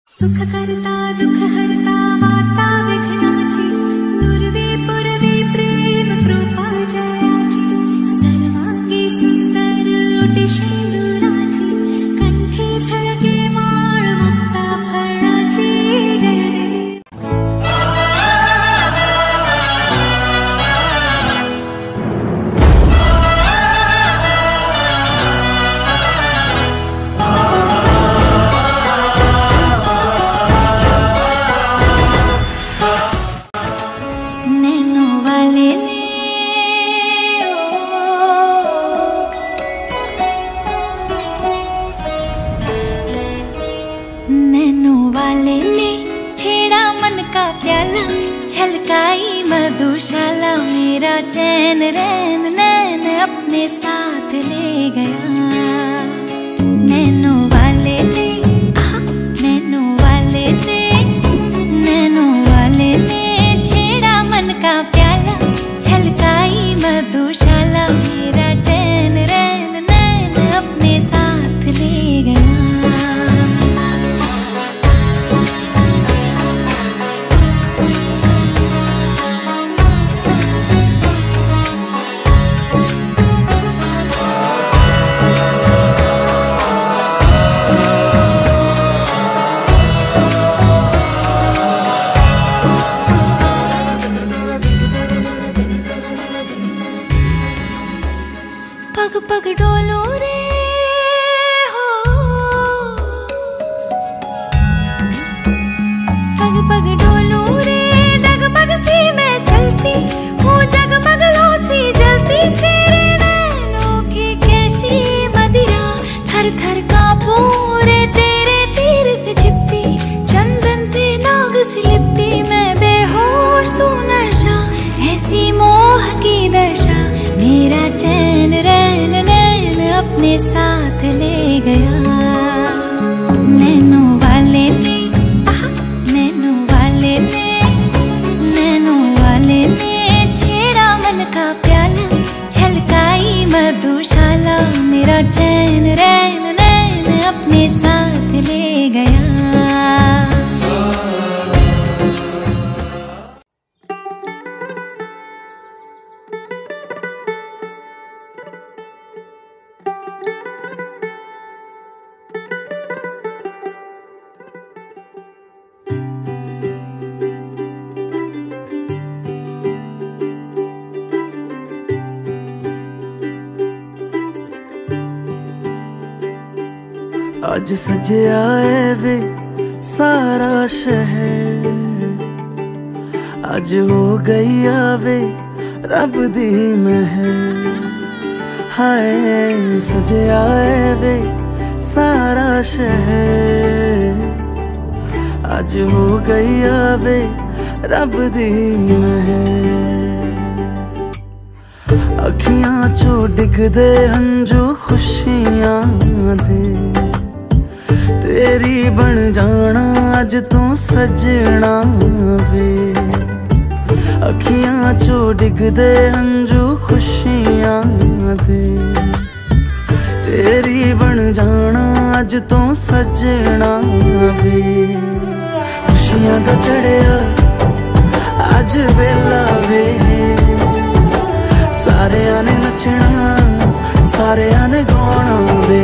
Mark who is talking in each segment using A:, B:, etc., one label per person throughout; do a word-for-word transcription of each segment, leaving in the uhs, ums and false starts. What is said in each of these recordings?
A: सुख करता दुख हरता वार्ता विघ्नाची नुरवी पुरवी प्रेम कृपा जयाची सर्वांगी सुंदर ओटी शेंदुराची कंठी झळके माळ मुक्ता फळाची जय छलकाई मधुशाला मेरा चैन रैन नैन अपने साथ ले गया। नैनों वाले ने नैनों वाले ने नैनों वाले ने छेड़ा मन का प्याला छलकाई मधुशाला मेरा चैन रैन नैन अपने साथ ले गया। पग पग डोलो रे हो पग पग डोलो रे डगमग सी मैं चलती हूँ जगमग लो सी जलती तेरे नैनों की कैसी मदिरा थर थर कांपू रे तेरे तीर से छिपती चंदन पे नाग सी लिपटी मैं बेहोश तू नशा ऐसी मोह की दशा मेरा चैन रैन नैन अपने साथ ले गया। नैनों वाले ने नैनों वाले ने नैनों वाले ने छेड़ा मन का प्याला छलकाई मधुशाला मेरा चैन रैन नैन अपने साथ ले गया।
B: आज सजया है वे सारा शहर आज हो गई आवे रब दी महर हाय सजया है वे सारा शहर आज हो गई आवे रब दी महर अखियां चो डिगदे हंजू खुशियां दे तेरी बन जाना अज तू सजना वे अखियां चो डिगदे हंजू खुशियां दे तेरी बन जाना अज तू सजना वे खुशियां दा चढ़िया अज वेला वे सारेयां ने नचना सारेयां ने गाना वे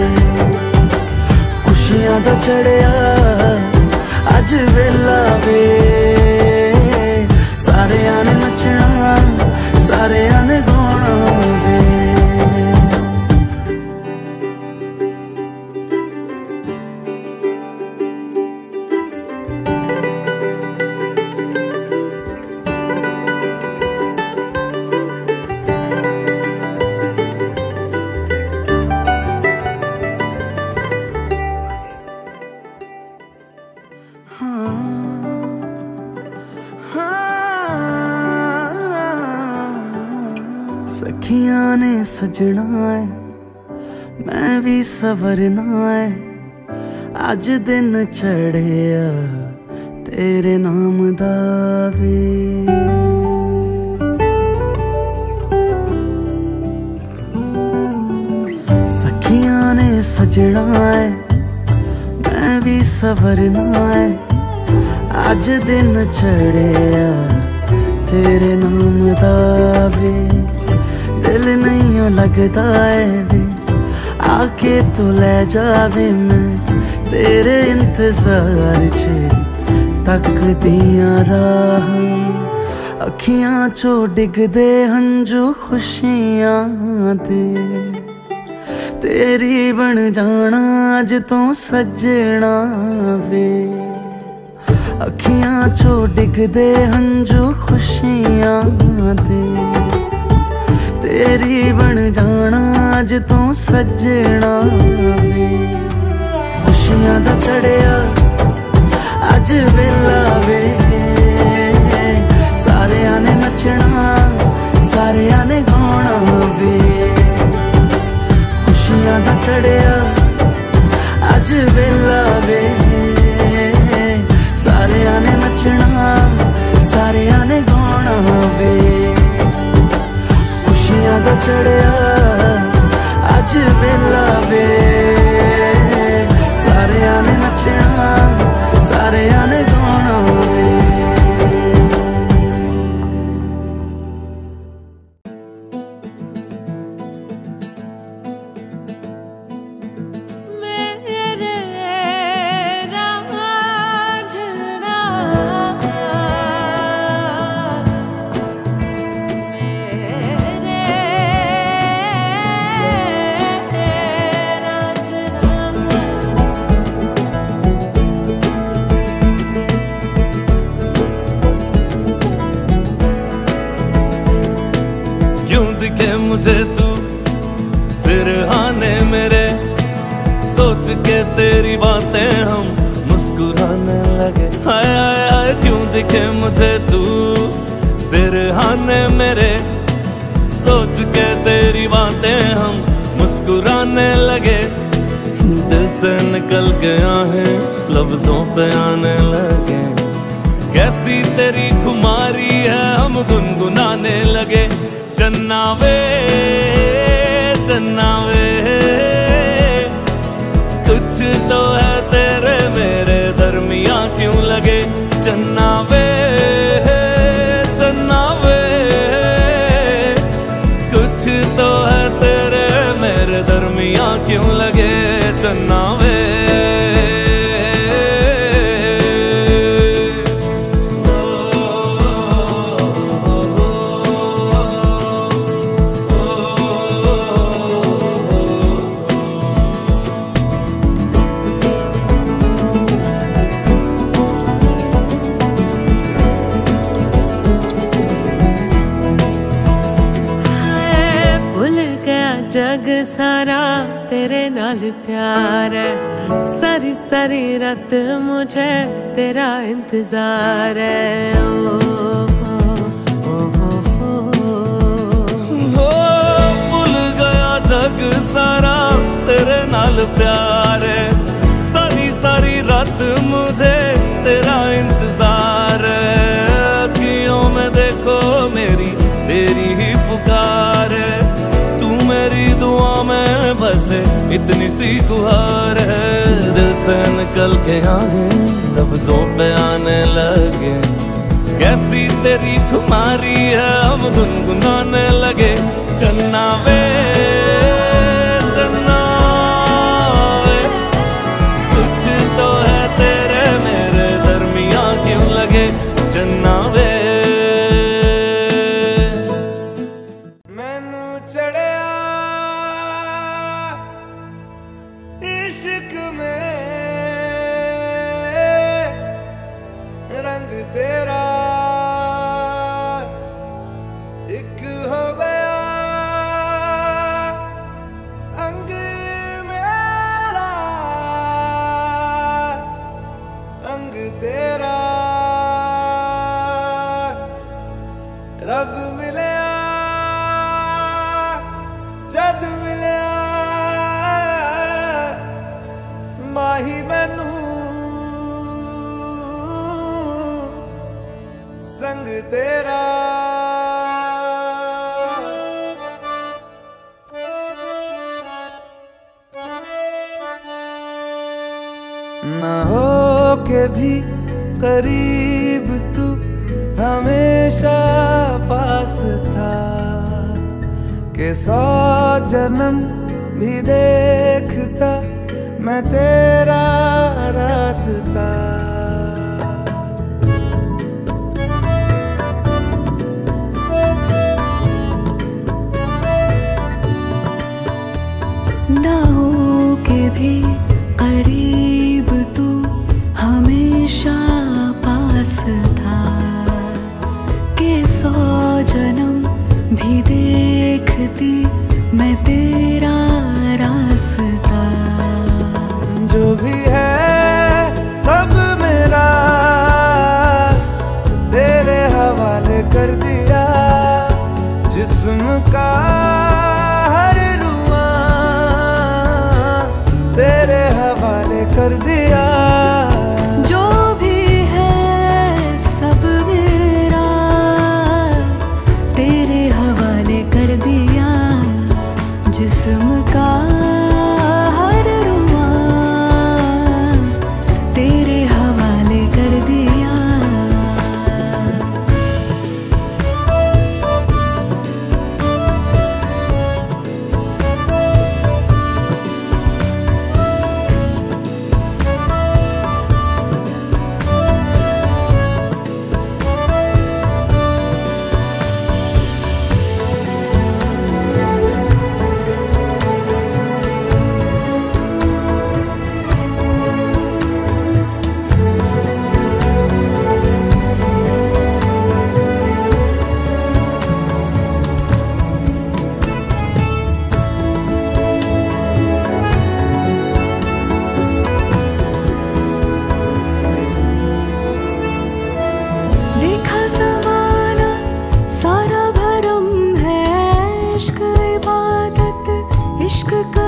B: खुशियां दा चढ़िया अज वेला वे सारेयां ने नचना सारेयां ने गाना वे। सखियां ने सजना है मैं भी सवरना है अज दिन चढ़िया तेरे नाम दा वे सखियां ने सजना है मैं भी सवरना है, अज दिन चढ़िया तेरे नाम दा वे, दिल नहीं लगता है वे, आके तू ले जावे मैं तेरे इंतजार च तक दिया राह, अखियां चो डिगदे हंजू खुशियां दे, तेरी बन जाना अज तो सजना वे, अखियां चो डिगदे हंजू खुशियां दे, तेरी बन जाना अज तो सजना वे, खुशियां दा चढ़िया अज वेला वे, सारियां ने नचना सारियां ने गाना वे, खुशियां दा चढ़िया अज वेला वे, सारियां ने नचना सारियां ने गाना वे, खुशियां दा चढ़िया अज वेला वे, सारियां ने नचना सारियां ने गाना वे।
C: मुझे तू सिरहाने मेरे, सोच के तेरी बातें हम मुस्कुराने लगे, हाय हाय हाय क्यों दिखे मुझे तू सिरहाने मेरे, सोच के तेरी बातें हम मुस्कुराने लगे, दिल से निकल के आहें लफ्जों पे आने लगे, कैसी तेरी खुमारी है हम गुनगुनाने लगे, चन्ना वे चन्ना वे कुछ तो है तेरे मेरे दरमियां क्यों लगे, चन्ना वे चन्ना वे कुछ तो है तेरे मेरे दरमियां क्यों लगे, चन्ना वे
D: जग सारा तेरे नाल प्यार है, सारी सारी रात मुझे तेरा इंतजार है, ओ, ओ, ओ,
C: हो भूल गया जग सारा तेरे नाल प्यार है, सारी सारी रात मुझे तेरा इंतजार है, अखियों में देखो मेरी तेरी ही पुकार है, मेरी दुआ में बसे इतनी सी गुहार है, दिल से निकल के आहें लफ्जों पे आने लगे, कैसी तेरी खुमारी है हम गुनगुनाने लगे, चन्ना वे चन्ना वे कुछ तो है तेरे मेरे दरमियां क्यों लगे, चन्ना वे
E: तेरा एक हो गया अंग मेरा, अंग तेरा रब मिलया जद मिलया माही मैनू संग तेरा,
B: ना
E: के भी करीब तू हमेशा पास था, के सौ जन्म भी देखता मैं तेरा रास्ता।
A: ना हो के भी करीब तू हमेशा पास था, के सौ जन्म भी देखती मैं तेरा रास्ता।
E: जो भी है सब मेरा तेरे हवाले कर दिया, जिस्म का हर रुआ तेरे हवाले कर दिया।
A: जो भी है सब मेरा तेरे हवाले कर दिया, जिस्म का हर रुआ तेरे हवाले कर दिया। देखा ज़माना सारा भरम है, इश्क इबादत इश्क का